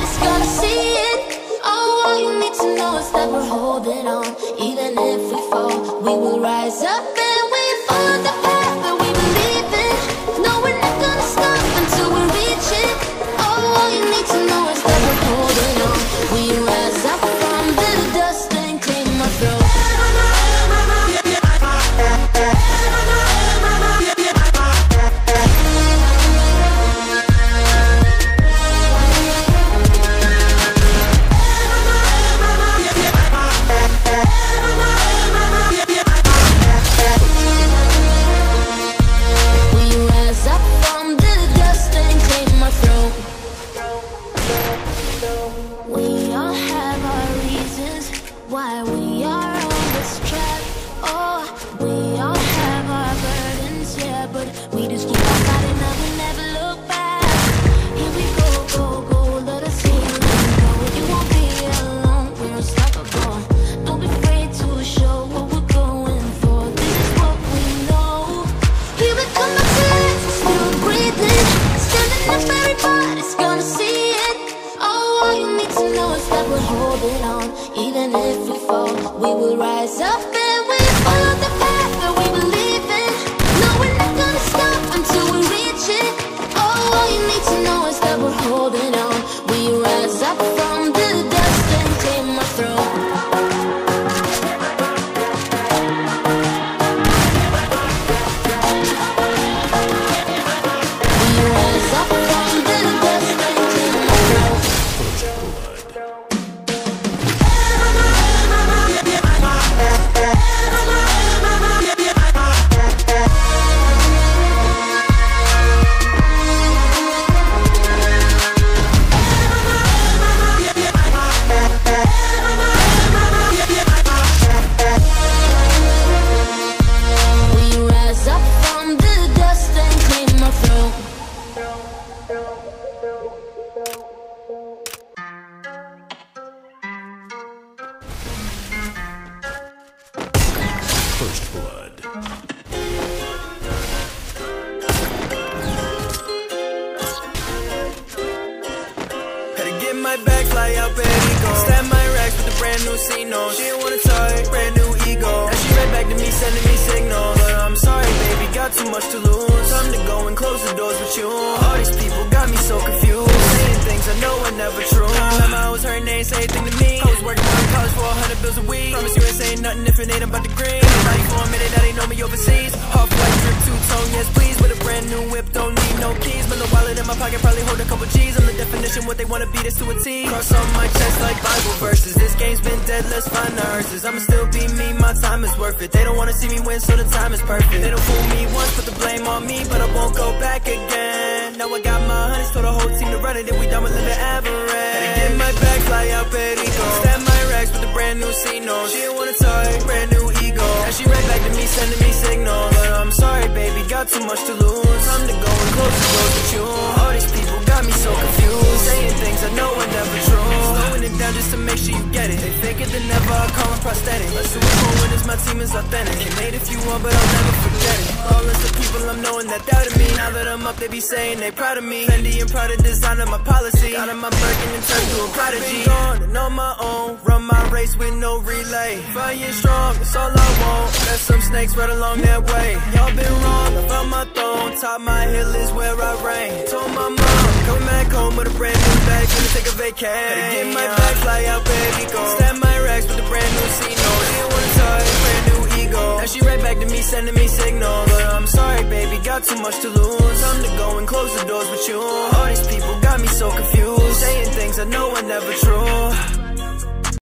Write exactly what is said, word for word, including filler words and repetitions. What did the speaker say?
body's gonna see it. Oh, all you need to know is that we're holding on. Even if we fall, we will rise up and we follow the path that we believe in. No, we're not gonna stop until we reach it. Oh, all you need to know is that we're holding on. We rise up from the dust and claim our throne. Why we are on this track. Oh, we all have our burdens, yeah, but we just keep on fighting up and never look back. Here we go, go, go, let us heal and go. You won't be alone, we're unstoppable. Don't be afraid to show what we're going for. This is what we know. Here we come back to life, we're still breathing. Standing up, everybody's gonna see it. Oh, all you need to know is that we're holding on. Even if we fall, we will rise up and we follow the path that we believe in. No, we're not gonna stop until we reach it. Oh, all you need to know is that we're holding on. We rise up from the dust and claim our throne. We rise up from the dust and claim our throne. First blood. Had to get my bag, fly out, Perico. Stab my racks with a brand new C-No. She didn't wanna talk, brand new ego. Now she right back to me, sending me signals. But I'm sorry, baby, got too much to lose. Time to go and close the doors with you. All these people got me so confused, saying things I know are never true. Remember I was hurting, they ain't say a thing to me. I was working on college for a hundred bills a week. Promise you ain't saying nothing if it ain't about the green. Nobody for a minute, now they know me overseas. Half-white drip, two-tone, yes please. With a brand new whip, don't need no keys. But the wallet in my pocket probably hold a couple G's. I'm the definition, what they wanna beat us to a T. Cross on my chest like Bible verses. This game's been dead, let's find the hearses. I'ma still be me, my time is worth it. They don't wanna see me win, so the time is perfect. They don't fool me once, put the blame on me, but I won't go back again. Now I got my hundreds, told the whole team to run it, then we done with living average. Had to get my bag, fly out, Perico. Stab my racks with a brand new C-No. She didn't wanna talk, brand new ego. Now she right back to me, sending me signals. But I'm sorry, baby, got too much to lose. Time to go and close the doors with you. All these people got me so confused, saying things I know are never true. Slowing it down just to make sure you get it. They fake it, they never, I call them prosthetic. Let's do it for when it's my team is authentic. Can hate if you want, but I'll never forget it. All list of people I'm knowing that doubted me. Now that I'm up, they be saying they proud of me. Fendi and Prada design of my policy. Out of my Birkin and turned to a prodigy. Gone and on my own, run my race with no relay. Five years strong, that's all I want. There's some snakes right along that way. Y'all been wrong, I found my throne. Top my hill is where I reign. Told my mom, coming back home with a brand new bag, gonna take a vacay. Had to get my bag, fly out, Perico. Stab my racks with a brand new C-No. She didn't wanna talk, brand new ego. Now she right back to me, sending me signals. But I'm sorry, baby, got too much to lose. Time to go and close the doors with you. All these people got me so confused, saying things I know are never true.